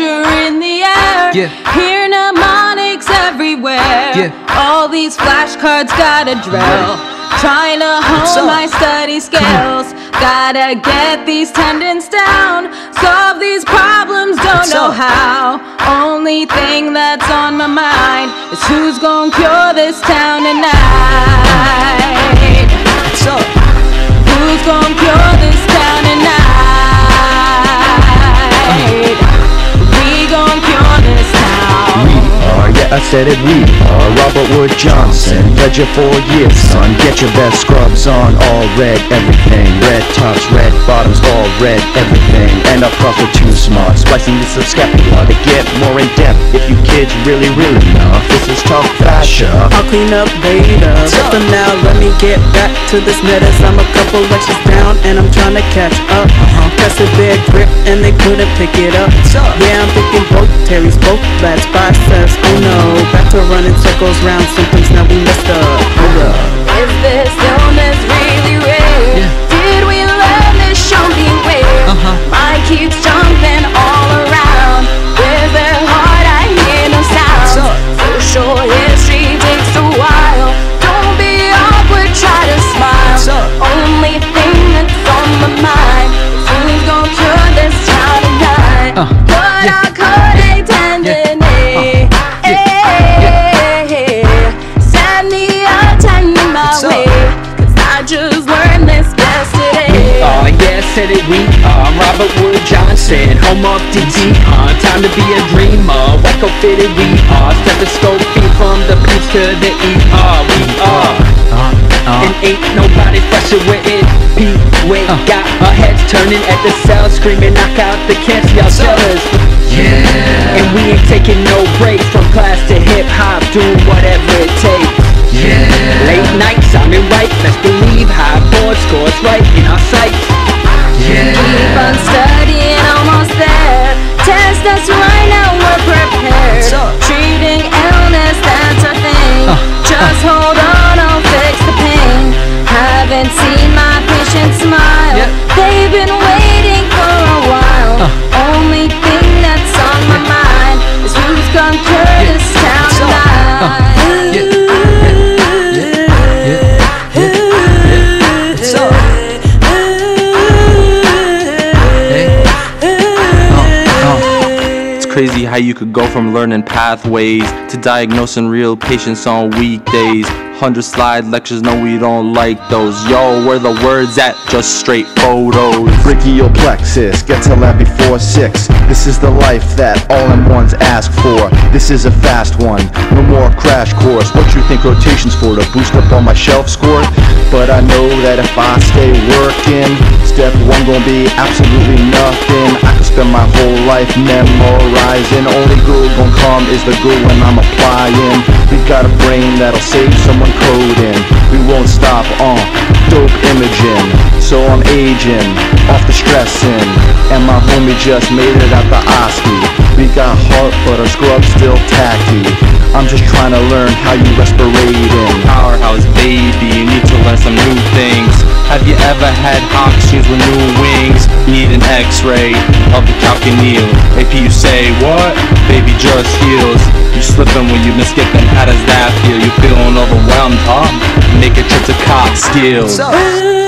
pressure in the air. Hear mnemonics everywhere. All these flashcards gotta drill. Trying to hone my study skills. Gotta get these tendons down. Solve these problems, don't know how. Only thing that's on my mind is who's gonna cure this town tonight. Who's gonna cure this town tonight? We gonna cure this town. We are, yeah, I said it, we are Robert Wood Johnson. Pledge you 4 years, son. Get your best scrubs on, all red, everything. Red tops, red bottoms, all red, everything. And up front with 2 smart, splicing this of scapula to get more in depth. If you kids really know, this is tough fascia. I'll clean up later, but for now let me get back to this netters. I'm a couple lectures down and I'm trying to catch up. Press a bad grip and they couldn't pick it up. Yeah, I'm thinking both Terry's, both lads, biceps. Oh no, back to running circles round symptoms, now we messed up. Hold up. Is this illness really real? Did we learn this? Show me where. Mind keeps jumping all around. With their heart I hear no sound. Social history takes a while. Don't be awkward, try to smile. Only thing that's on my mind is who's gonna cure this town tonight. But I couldn't tendon it. Send me attending my way, 'cause I just learned this yesterday. Yeah, said it, we are Robert Wood Johnson, home of DT. Time to be a dreamer, Waco fitted, we are stethoscope feet from the P's to the ER. We are, and ain't nobody fresher with it. P-Way got our heads turning at the cells, screaming knock out the cancer, y'all jealous. And we ain't taking no breaks, from class to hip-hop, doing whatever it takes. Late nights, I'm in right, best believe high board scores right in our sights. Keep on studying, almost there. Test us right now, we're prepared. Treating illness, that's our thing. Just hold on, I'll fix the pain. Haven't seen my patients smile. They've been waiting for a while. Only thing that's on my mind is who's gonna cure this town tonight. Crazy how you could go from learning pathways to diagnosing real patients on weekdays. 100 slide lectures, no we don't like those. Yo, where the words at? Just straight photos. Brachial plexus, get to lab before 6. This is the life that all-in-ones ask for. This is a fast one, no more crash course. What you think rotation's for? To boost up on my shelf score? But I know that if I stay working, step 1 gon' be absolutely nothing. I could spend my whole life memorizing. Only good gon' come is the good when I'm applying. We got a brain that'll save someone coding. We won't stop on dope imaging. So I'm aging, off the stressing. And my homie just made it out the OSCE. We got heart but our scrub's still tacky. I'm just trying to learn how you respirating. Powerhouse baby, you need to learn some new things. Have you ever had hawk shoes with new wings? Need an x-ray of the calcaneal. AP you say what? Baby just heals. You slipping when you been skipping, how does that feel? You feeling overwhelmed, huh? Make a trip to Cox Skills.